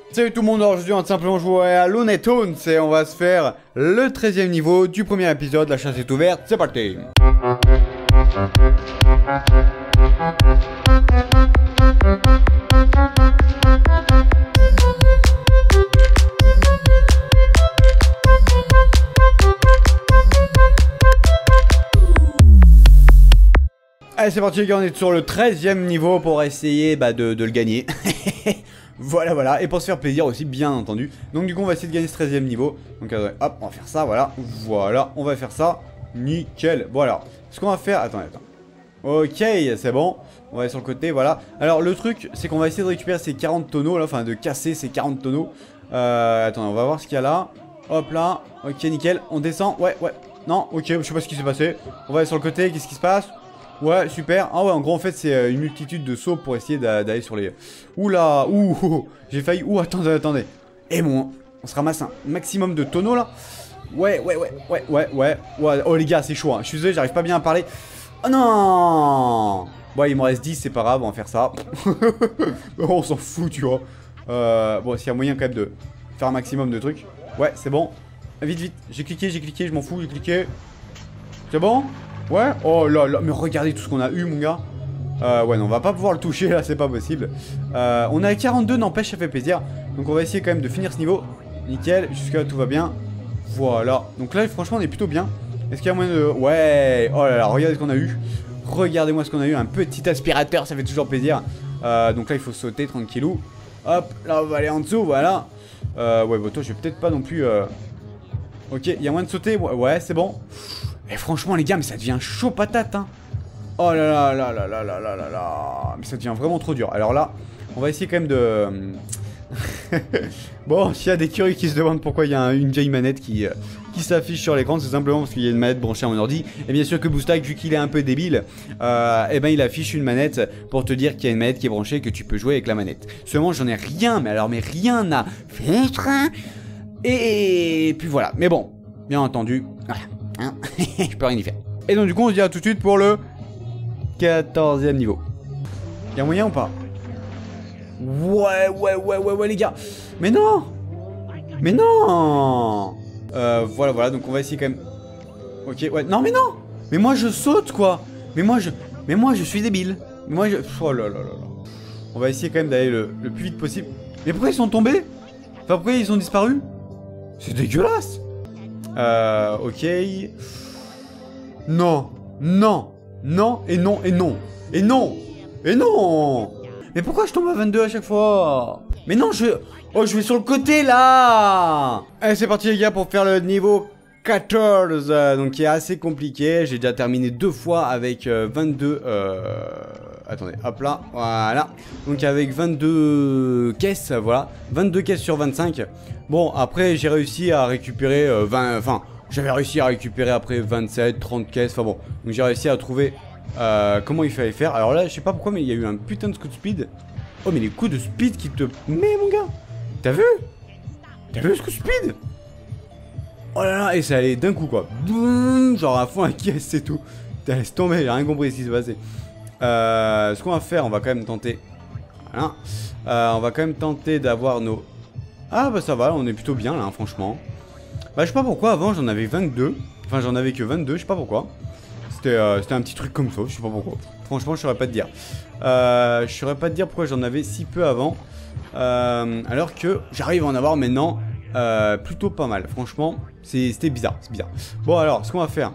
Salut tout le monde, aujourd'hui on va simplement jouer à Looney Tunes et on va se faire le 13e niveau du premier épisode, la chasse est ouverte, c'est parti. Allez c'est parti les gars, on est sur le 13e niveau pour essayer de le gagner. Voilà, et pour se faire plaisir aussi, bien entendu. Donc du coup on va essayer de gagner ce 13e niveau. Donc hop, on va faire ça, voilà, on va faire ça, nickel. Voilà, ce qu'on va faire, attends. Ok, c'est bon, on va aller sur le côté, voilà. Alors le truc, c'est qu'on va essayer de récupérer ces 40 tonneaux là, enfin de casser ces 40 tonneaux. Attends, on va voir ce qu'il y a là. Hop là, ok nickel, on descend, ouais, non, ok, je sais pas ce qui s'est passé. On va aller sur le côté, qu'est-ce qui se passe? Ouais, super. Ah ouais, en gros, en fait, c'est une multitude de sauts pour essayer d'aller sur les... Oula, j'ai failli... Attendez. Et bon, on se ramasse un maximum de tonneaux, là. Ouais. Oh, les gars, c'est chaud, hein. Je suis désolé, j'arrive pas bien à parler. Oh non. Bon, il me reste 10, c'est pas grave, on va faire ça. On s'en fout, tu vois. Bon, s'il y a moyen, quand même, de faire un maximum de trucs. Ouais, c'est bon. Vite. J'ai cliqué, je m'en fous, j'ai cliqué. C'est bon? Ouais, oh là, mais regardez tout ce qu'on a eu mon gars. Ouais non, on va pas pouvoir le toucher là, c'est pas possible. On est à 42, n'empêche, ça fait plaisir. Donc on va essayer quand même de finir ce niveau. Nickel, jusqu'à tout va bien. Voilà, donc là franchement on est plutôt bien. Est-ce qu'il y a moyen de... Ouais, oh là là, regardez ce qu'on a eu. Regardez-moi ce qu'on a eu, un petit aspirateur, ça fait toujours plaisir. Donc là il faut sauter tranquillou. Hop, là on va aller en dessous, voilà. Ouais, bah toi je vais peut-être pas non plus... Ok, il y a moyen de sauter, ouais c'est bon. Et franchement les gars, mais ça devient chaud patate hein. Oh là là, mais ça devient vraiment trop dur. Alors là, on va essayer quand même de... Bon, s'il y a des curieux qui se demandent pourquoi il y a une vieille manette qui s'affiche sur l'écran, c'est simplement parce qu'il y a une manette branchée à mon ordi. Et bien sûr que Boostak, vu qu'il est un peu débile, et ben il affiche une manette pour te dire qu'il y a une manette qui est branchée et que tu peux jouer avec la manette. Seulement j'en ai rien, mais rien à faire. Et puis voilà, mais bon, bien entendu, voilà. Hein. Je peux rien y faire. Et donc du coup on se dit à tout de suite pour le 14e niveau. Y'a moyen ou pas? Ouais les gars. Mais non. Voilà, donc on va essayer quand même. Ok, ouais, non mais non. Mais moi je saute quoi. Mais moi je suis débile. Oh là là. On va essayer quand même d'aller le plus vite possible. Mais pourquoi ils sont tombés? Enfin pourquoi ils ont disparu? C'est dégueulasse. Ok. Non. Mais pourquoi je tombe à 22 à chaque fois? Mais non, Oh, je vais sur le côté, là. Allez, c'est parti, les gars, pour faire le niveau 14. Donc, qui est assez compliqué. J'ai déjà terminé 2 fois avec 22... Attendez, hop là, voilà. Donc, avec 22 caisses, voilà. 22 caisses sur 25. Bon, après, j'ai réussi à récupérer 20... Enfin, j'avais réussi à récupérer après 27, 30 caisses. Enfin bon, donc j'ai réussi à trouver comment il fallait faire. Alors là, je sais pas pourquoi, mais il y a eu un putain de coup de speed. Oh, mais les coups de speed qui te... Mais mon gars, t'as vu ce coup de speed? Oh là là, et ça allait d'un coup quoi. Boum, genre à fond à caisse, c'est tout. T'as laissé tomber, j'ai rien compris ce qui se passait. Ce qu'on va faire, on va quand même tenter... Voilà. On va quand même tenter d'avoir nos... Ah bah ça va, on est plutôt bien là, hein, franchement. Bah je sais pas pourquoi, avant j'en avais 22. Enfin j'en avais que 22, je sais pas pourquoi. C'était un petit truc comme ça, je sais pas pourquoi. Franchement je saurais pas te dire. Je saurais pas te dire pourquoi j'en avais si peu avant. Alors que j'arrive à en avoir maintenant plutôt pas mal. Franchement c'était bizarre, c'est bizarre. Bon alors ce qu'on va faire,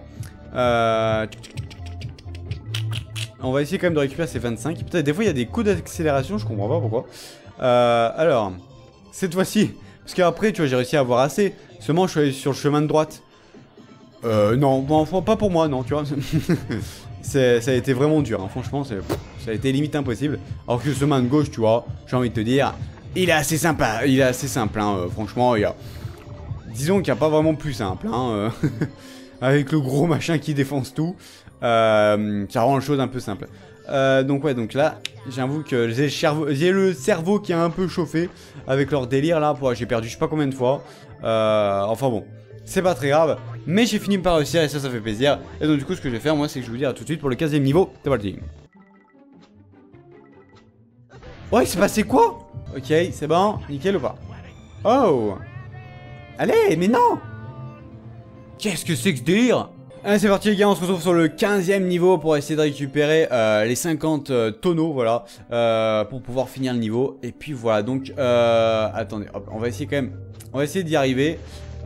on va essayer quand même de récupérer ces 25. Peut-être des fois il y a des coups d'accélération, je comprends pas pourquoi. Alors cette fois-ci, parce qu'après tu vois j'ai réussi à avoir assez. Seulement je suis allé sur le chemin de droite. Non, bon, pas pour moi, non, tu vois. Ça a été vraiment dur, hein. Franchement, ça a été limite impossible. Alors que le chemin de gauche, tu vois, j'ai envie de te dire, il est assez sympa, hein. Franchement, disons qu'il n'y a pas vraiment plus simple, hein. Avec le gros machin qui défonce tout, ça rend les choses un peu simples. Donc ouais, donc là, j'avoue que j'ai le cerveau qui a un peu chauffé avec leur délire là. J'ai perdu je sais pas combien de fois. Enfin bon, c'est pas très grave. Mais j'ai fini par réussir et ça fait plaisir. Et donc du coup, ce que je vais faire moi, c'est que je vais vous dire à tout de suite pour le 15e niveau. C'est parti. Ouais, il s'est passé quoi? Ok, c'est bon. Nickel ou pas? Oh. Allez, mais non. Qu'est-ce que c'est que ce délire? Allez, c'est parti les gars, on se retrouve sur le 15e niveau pour essayer de récupérer les 50 tonneaux, voilà, pour pouvoir finir le niveau. Et puis voilà, donc, attendez, hop, on va essayer quand même, on va essayer d'y arriver.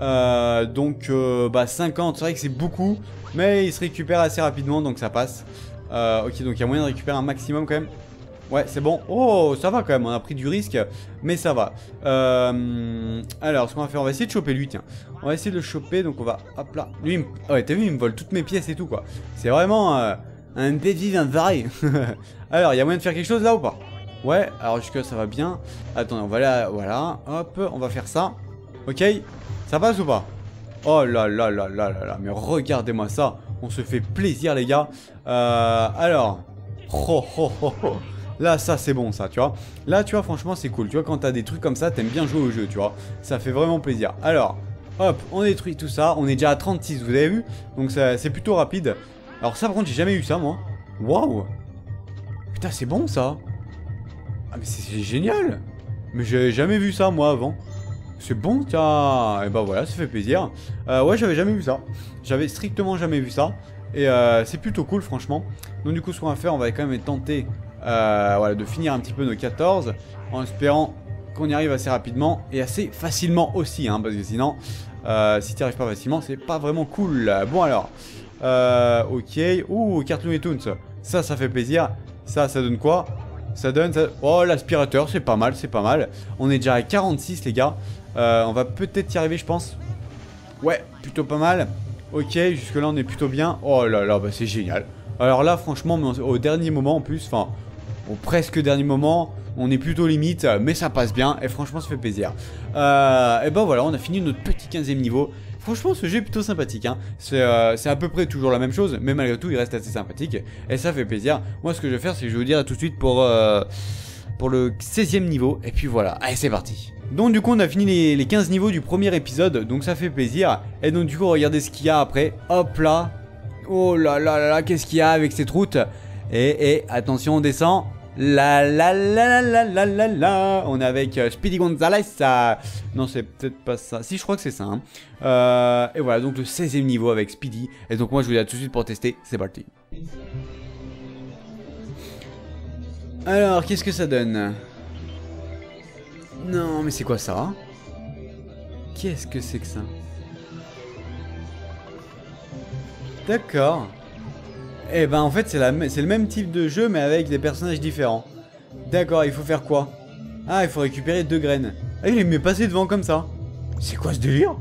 Bah 50, c'est vrai que c'est beaucoup, mais il se récupère assez rapidement, donc ça passe. Ok, donc il y a moyen de récupérer un maximum quand même. Ouais, c'est bon. Oh, ça va quand même, on a pris du risque, mais ça va. Alors, ce qu'on va faire, on va essayer de choper lui, tiens. On va essayer de le choper, donc on va... Hop là. Lui, ouais, t'as vu, il me vole toutes mes pièces et tout, quoi. C'est vraiment un défi d'un varié. Alors, il y a moyen de faire quelque chose là ou pas? Ouais, alors jusque là, ça va bien. Attendez, on va là, voilà. Hop, on va faire ça. Ok, ça passe ou pas? Oh là là là là là là, mais regardez-moi ça. On se fait plaisir, les gars. Alors... Oh, oh, oh, oh. Là, ça, c'est bon, ça, tu vois. Là, tu vois, franchement, c'est cool. Tu vois, quand t'as des trucs comme ça, t'aimes bien jouer au jeu, tu vois. Ça fait vraiment plaisir. Alors, hop, on détruit tout ça. On est déjà à 36, vous avez vu? Donc, c'est plutôt rapide. Alors, ça, par contre, j'ai jamais eu ça, moi. Waouh! Putain, c'est bon, ça. Ah, mais c'est génial. Mais j'ai jamais vu ça, moi, avant. C'est bon, tiens. Et bah voilà, ça fait plaisir. Ouais, j'avais jamais vu ça. J'avais strictement jamais vu ça. Et c'est plutôt cool, franchement. Donc, du coup, ce qu'on va faire, on va quand même tenter... voilà, de finir un petit peu nos 14 en espérant qu'on y arrive assez rapidement et assez facilement aussi, hein, parce que sinon, si tu n'y arrives pas facilement, c'est pas vraiment cool. Bon, alors, ok, ouh, Cartoon et Toons, ça fait plaisir. Ça donne quoi? Ça donne, ça... Oh, l'aspirateur, c'est pas mal, c'est pas mal. On est déjà à 46, les gars. On va peut-être y arriver, je pense. Ouais, plutôt pas mal. Ok, jusque là, on est plutôt bien. Oh là là, bah c'est génial. Alors là, franchement, au dernier moment en plus, enfin, au presque dernier moment, on est plutôt limite, mais ça passe bien, et franchement, ça fait plaisir. Et ben voilà, on a fini notre petit 15e niveau. Franchement, ce jeu est plutôt sympathique, hein. C'est à peu près toujours la même chose, mais malgré tout, il reste assez sympathique, et ça fait plaisir. Moi, ce que je vais faire, c'est que je vais vous dire tout de suite pour le 16e niveau, et puis voilà, allez, c'est parti. Donc du coup on a fini les 15 niveaux du premier épisode, donc ça fait plaisir. Et donc du coup regardez ce qu'il y a après, hop là. Oh là là là là, qu'est-ce qu'il y a avec cette route? Et attention, on descend. La la la la la la la. On est avec Speedy Gonzales. Non, c'est peut-être pas ça. Si, je crois que c'est ça. Hein. Et voilà, donc le 16e niveau avec Speedy. Et donc moi je vous dis à tout de suite pour tester. C'est parti. Alors, qu'est-ce que ça donne? Non, mais c'est quoi ça? Qu'est-ce que c'est que ça? D'accord. Eh ben en fait c'est le même type de jeu mais avec des personnages différents. D'accord, il faut faire quoi? Ah, il faut récupérer 2 graines. Ah, il m'est passé devant comme ça. C'est quoi ce délire?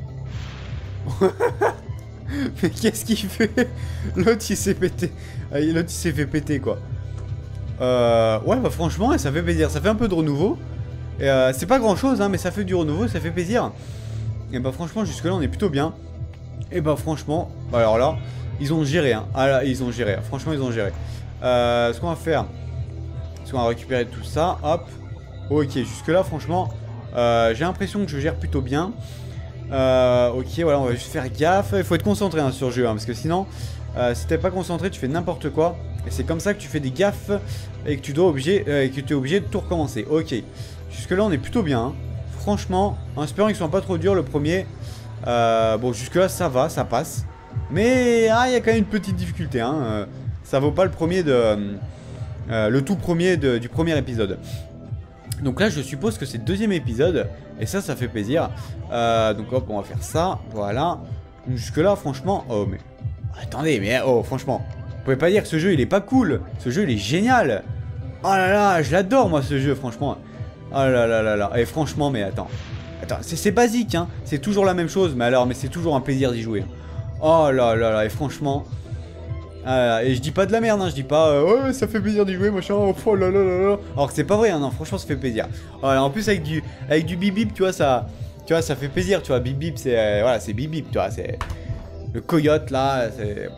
Mais qu'est-ce qu'il fait? L'autre il s'est pété. L'autre il s'est fait péter quoi. Ouais bah franchement ça fait plaisir. Ça fait un peu de renouveau. Et c'est pas grand chose hein, mais ça fait du renouveau, ça fait plaisir. Et bah franchement jusque là on est plutôt bien. Et bah franchement, alors là, ils ont géré hein. Ah là, ils ont géré, franchement ils ont géré. Ce qu'on va faire, c'est qu'on va récupérer tout ça, hop. Ok, jusque là franchement, j'ai l'impression que je gère plutôt bien. Ok, voilà, on va juste faire gaffe. Il faut être concentré hein, sur le jeu, hein, parce que sinon, si t'es pas concentré, tu fais n'importe quoi. Et c'est comme ça que tu fais des gaffes et que tu es obligé de tout recommencer. Ok, jusque là on est plutôt bien. Hein. Franchement, en espérant qu'ils soient pas trop durs le premier. Bon, jusque là ça va, ça passe. Mais il y a quand même une petite difficulté. Hein. Ça vaut pas le premier le tout premier du premier épisode. Donc là je suppose que c'est le deuxième épisode. Et ça fait plaisir. Donc hop, on va faire ça. Voilà. Jusque là franchement. Oh mais. Attendez, mais oh franchement. Vous pouvez pas dire que ce jeu il est pas cool. Ce jeu il est génial. Oh là là, je l'adore moi ce jeu franchement. Oh là là là là. Et franchement mais attends. Attends, c'est basique hein. C'est toujours la même chose. Mais c'est toujours un plaisir d'y jouer. Oh là là là. Et franchement. Et je dis pas de la merde, hein, je dis pas ouais ça fait plaisir d'y jouer machin, oh là là là là. Alors que c'est pas vrai, hein, non, franchement ça fait plaisir. Voilà, en plus avec du bip bip, tu vois ça fait plaisir, tu vois, bip bip c'est voilà, c'est bip bip, tu vois, c'est le coyote là, c'est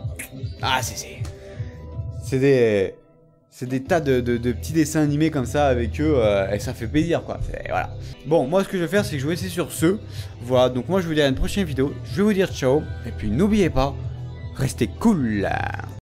c'est des tas de petits dessins animés comme ça avec eux et ça fait plaisir quoi, voilà. Bon, moi ce que je vais faire c'est que je vais essayer sur ce. Voilà, donc moi je vous dis à une prochaine vidéo, je vais vous dire ciao et puis n'oubliez pas, restez cool.